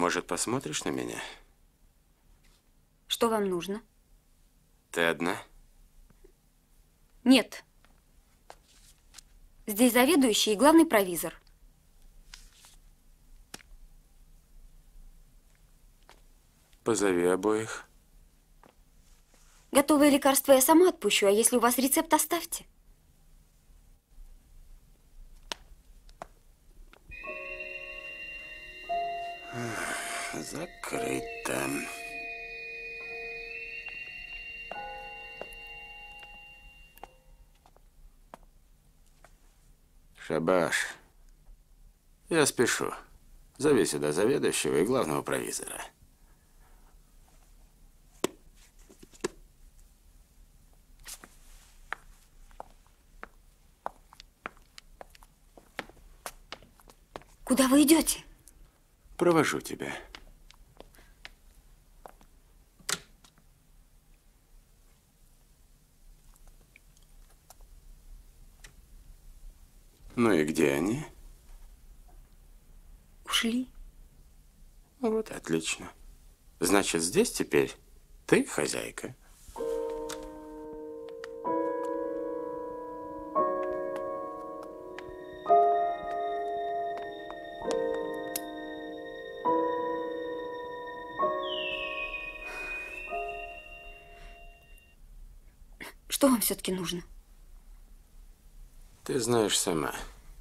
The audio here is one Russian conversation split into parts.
Может, посмотришь на меня? Что вам нужно? Ты одна? Нет. Здесь заведующий и главный провизор. Позови обоих. Готовое лекарство я сама отпущу, а если у вас рецепт, оставьте. Закрыто. Шабаш. Я спешу. Зови сюда заведующего и главного провизора. Куда вы идете? Провожу тебя. Ну и где они? Ушли. Вот, отлично. Значит, здесь теперь ты хозяйка. Что вам все-таки нужно? Ты знаешь сама.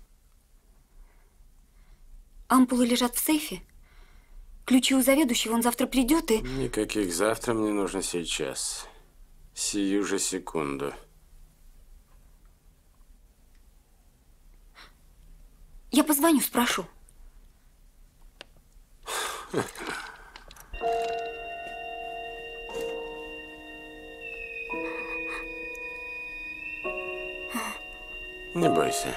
Ампулы лежат в сейфе. Ключи у заведующего, он завтра придет и... Никаких завтра, мне нужно сейчас. Сию же секунду. Я позвоню, спрошу. Не бойся.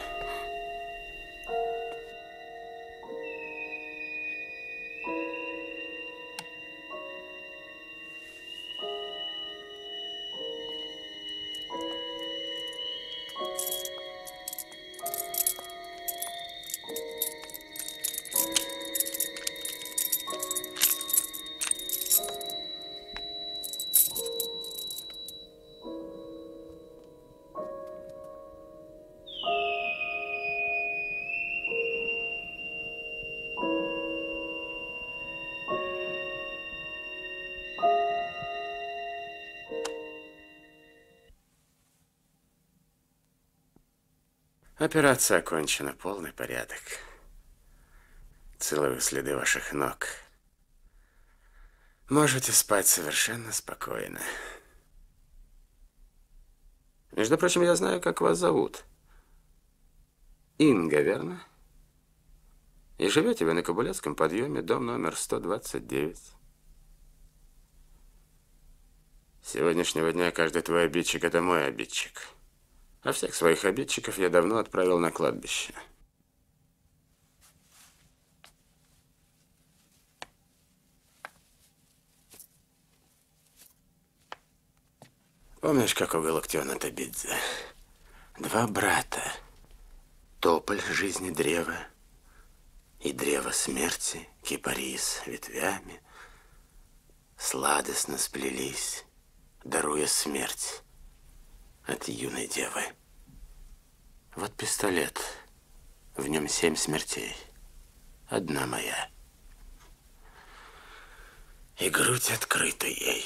Операция окончена. Полный порядок. Целую следы ваших ног. Можете спать совершенно спокойно. Между прочим, я знаю, как вас зовут. Инга, верно? И живете вы на Кобылецком подъеме, дом номер 129. С сегодняшнего дня каждый твой обидчик – это мой обидчик. А всех своих обидчиков я давно отправил на кладбище. Помнишь, какого Галактиона Табидзе? Два брата. Тополь жизни древа и древо смерти, кипарис ветвями, сладостно сплелись, даруя смерть от юной девы. Вот пистолет, в нем 7 смертей, одна моя. И грудь открыта ей.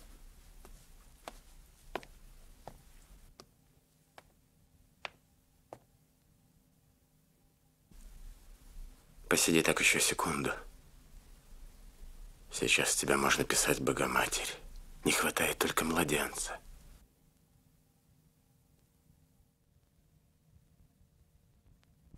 Посиди так еще секунду. Сейчас тебя можно писать Богоматерь. Не хватает только младенца.